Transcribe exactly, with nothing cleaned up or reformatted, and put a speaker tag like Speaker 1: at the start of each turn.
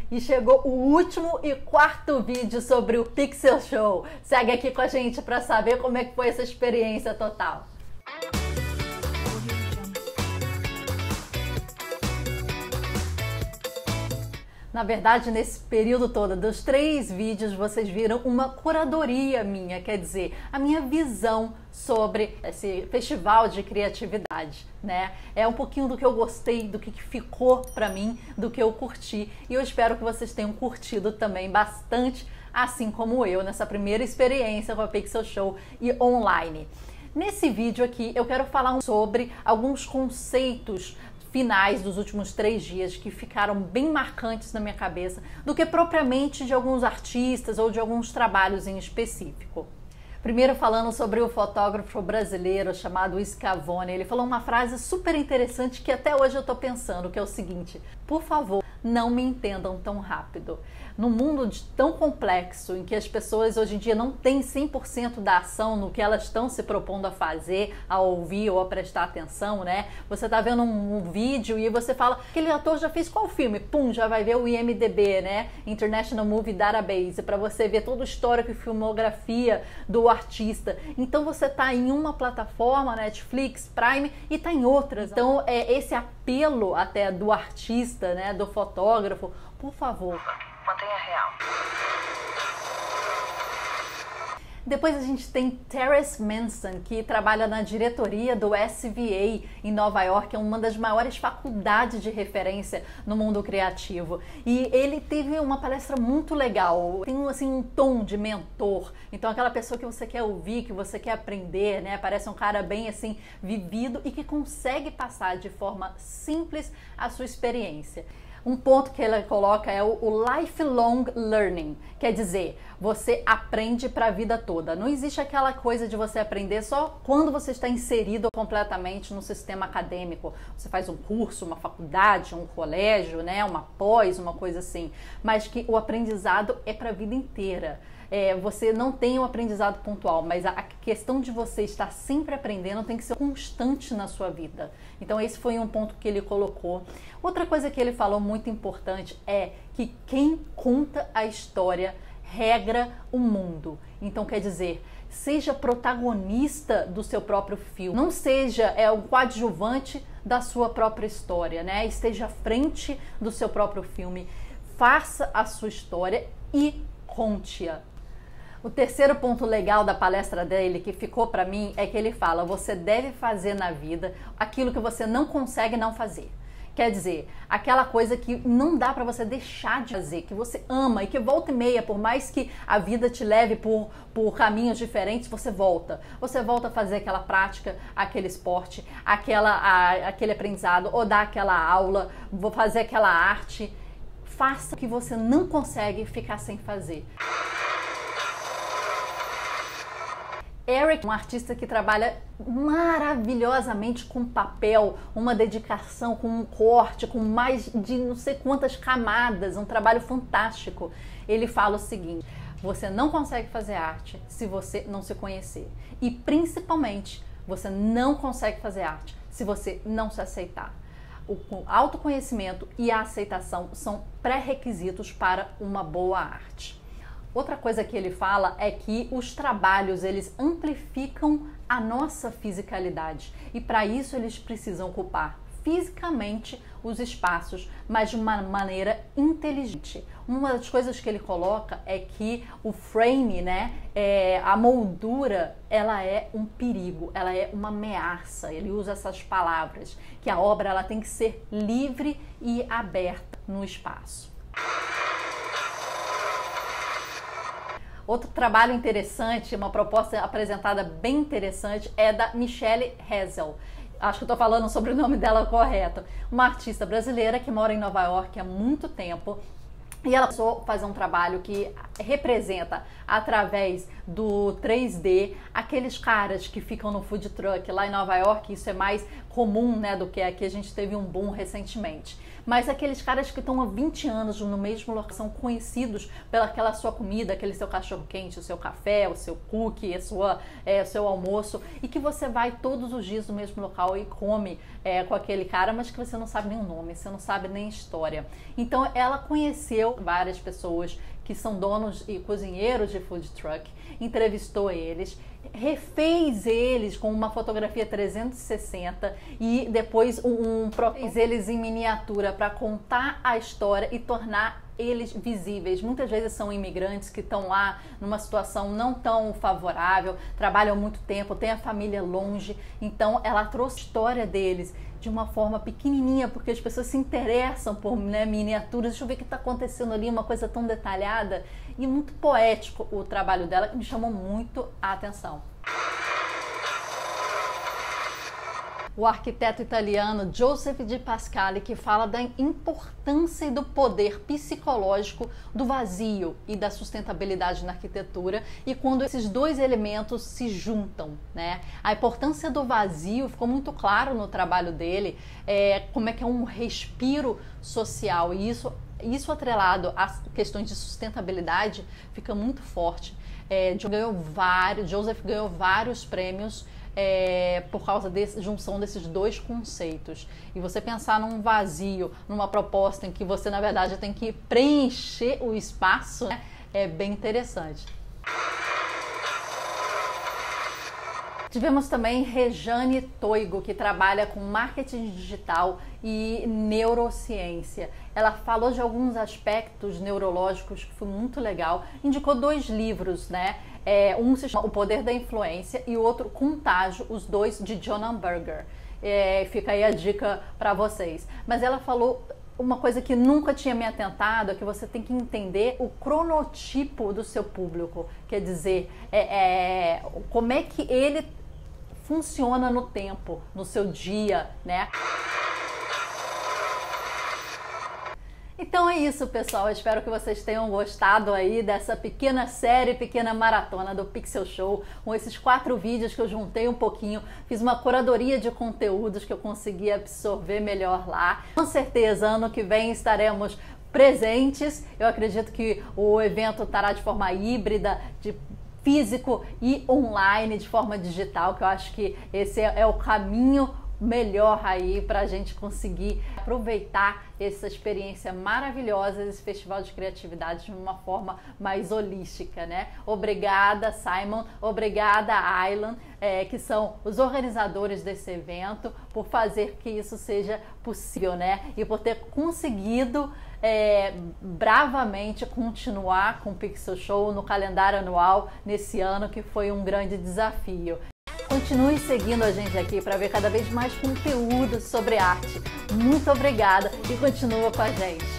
Speaker 1: E chegou o último e quarto vídeo sobre o Pixel Show. Segue aqui com a gente para saber como é que foi essa experiência total. Na verdade, nesse período todo dos três vídeos, vocês viram uma curadoria minha, quer dizer, a minha visão sobre esse festival de criatividade, né? É um pouquinho do que eu gostei, do que ficou pra mim, do que eu curti, e eu espero que vocês tenham curtido também bastante, assim como eu, nessa primeira experiência com a Pixel Show e online. Nesse vídeo aqui, eu quero falar sobre alguns conceitos finais dos últimos três dias que ficaram bem marcantes na minha cabeça do que propriamente de alguns artistas ou de alguns trabalhos em específico. Primeiro falando sobre o fotógrafo brasileiro chamado Scavone. Ele falou uma frase super interessante que até hoje eu tô pensando, que é o seguinte: por favor, não me entendam tão rápido. Num mundo de tão complexo, em que as pessoas hoje em dia não têm cem por cento da ação no que elas estão se propondo a fazer, a ouvir ou a prestar atenção, né? Você tá vendo um, um vídeo e você fala, aquele ator já fez qual filme? Pum, já vai ver o I M D B, né? International Movie Database, para você ver todo o histórico e filmografia do artista. Então você tá em uma plataforma, Netflix, Prime, e tá em outras. Então é esse apelo até do artista, né, do fotógrafo, por favor,
Speaker 2: mantenha real.
Speaker 1: Depois a gente tem Terence Manson, que trabalha na diretoria do S V A em Nova York, é uma das maiores faculdades de referência no mundo criativo. E ele teve uma palestra muito legal, tem assim, um tom de mentor, então aquela pessoa que você quer ouvir, que você quer aprender, né? Parece um cara bem assim, vivido e que consegue passar de forma simples a sua experiência. Um ponto que ele coloca é o, o lifelong learning, quer dizer, você aprende para a vida toda. Não existe aquela coisa de você aprender só quando você está inserido completamente no sistema acadêmico. Você faz um curso, uma faculdade, um colégio, né, uma pós, uma coisa assim, mas que o aprendizado é para a vida inteira. É, você não tem um aprendizado pontual, mas a, a questão de você estar sempre aprendendo tem que ser constante na sua vida. Então esse foi um ponto que ele colocou. Outra coisa que ele falou muito importante é que quem conta a história regra o mundo. Então quer dizer, seja protagonista do seu próprio filme, não seja é, o coadjuvante da sua própria história, né? Esteja à frente do seu próprio filme, faça a sua história e conte-a. O terceiro ponto legal da palestra dele, que ficou para mim, é que ele fala, você deve fazer na vida aquilo que você não consegue não fazer. Quer dizer, aquela coisa que não dá para você deixar de fazer, que você ama e que volta e meia, por mais que a vida te leve por, por caminhos diferentes, você volta. Você volta a fazer aquela prática, aquele esporte, aquela, a, aquele aprendizado, ou dar aquela aula, vou fazer aquela arte. Faça o que você não consegue ficar sem fazer. Eric, um artista que trabalha maravilhosamente com papel, uma dedicação, com um corte, com mais de não sei quantas camadas, um trabalho fantástico. Ele fala o seguinte: você não consegue fazer arte se você não se conhecer. E principalmente, você não consegue fazer arte se você não se aceitar. O autoconhecimento e a aceitação são pré-requisitos para uma boa arte. Outra coisa que ele fala é que os trabalhos, eles amplificam a nossa fisicalidade e para isso eles precisam ocupar fisicamente os espaços, mas de uma maneira inteligente. Uma das coisas que ele coloca é que o frame, né, é, a moldura, ela é um perigo, ela é uma ameaça. Ele usa essas palavras, que a obra ela tem que ser livre e aberta no espaço. Outro trabalho interessante, uma proposta apresentada bem interessante, é da Michelle Hazel. Acho que eu tô falando sobre o nome dela correto. Uma artista brasileira que mora em Nova York há muito tempo. E ela começou a fazer um trabalho que representa através do três D aqueles caras que ficam no food truck lá em Nova York. Isso é mais comum, né, do que aqui. A gente teve um boom recentemente. Mas aqueles caras que estão há vinte anos no mesmo local, são conhecidos pelaquela sua comida, aquele seu cachorro-quente, o seu café, o seu cookie, a sua, é, o seu almoço, e que você vai todos os dias no mesmo local e come é, com aquele cara, mas que você não sabe nem o nome, você não sabe nem a história. Então ela conheceu várias pessoas que são donos e cozinheiros de food truck, entrevistou eles, refez eles com uma fotografia trezentos e sessenta e depois um, um fez eles em miniatura para contar a história e tornar eles visíveis. Muitas vezes são imigrantes que estão lá numa situação não tão favorável, trabalham muito tempo, têm a família longe, então ela trouxe a história deles de uma forma pequenininha, porque as pessoas se interessam por, né, miniaturas. Deixa eu ver o que está acontecendo ali, uma coisa tão detalhada e muito poético o trabalho dela, que me chamou muito a atenção. O arquiteto italiano Joseph Di Pasquale, que fala da importância e do poder psicológico do vazio e da sustentabilidade na arquitetura, e quando esses dois elementos se juntam, né? A importância do vazio ficou muito claro no trabalho dele, é, como é que é um respiro social, e isso, isso atrelado às questões de sustentabilidade fica muito forte. É, ganhou vários, Joseph ganhou vários prêmios É, por causa da junção desses dois conceitos. E você pensar num vazio, numa proposta em que você, na verdade, tem que preencher o espaço, né, é bem interessante. Tivemos também Rejane Toigo, que trabalha com marketing digital e neurociência. Ela falou de alguns aspectos neurológicos que foi muito legal. Indicou dois livros, né? É, um se chama O Poder da Influência e o outro Contágio, os dois de John Berger. É, fica aí a dica para vocês. Mas ela falou uma coisa que nunca tinha me atentado, é que você tem que entender o cronotipo do seu público. Quer dizer, é, é, como é que ele funciona no tempo, no seu dia, né? Então é isso, pessoal. Eu espero que vocês tenham gostado aí dessa pequena série, pequena maratona do Pixel Show, com esses quatro vídeos que eu juntei um pouquinho, fiz uma curadoria de conteúdos que eu consegui absorver melhor lá. Com certeza, ano que vem estaremos presentes. Eu acredito que o evento estará de forma híbrida, de físico e online, de forma digital, que eu acho que esse é o caminho melhor aí para a gente conseguir aproveitar essa experiência maravilhosa desse Festival de Criatividade de uma forma mais holística, né? Obrigada, Simon, obrigada, Aylan, é, que são os organizadores desse evento, por fazer que isso seja possível, né? E por ter conseguido é, bravamente continuar com o Pixel Show no calendário anual nesse ano, que foi um grande desafio. Continue seguindo a gente aqui para ver cada vez mais conteúdo sobre arte. Muito obrigada e continua com a gente.